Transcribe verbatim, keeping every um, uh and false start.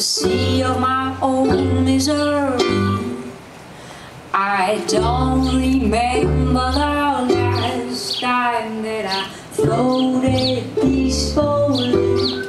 sea of my own misery. I don't remember the last time that I floated peacefully.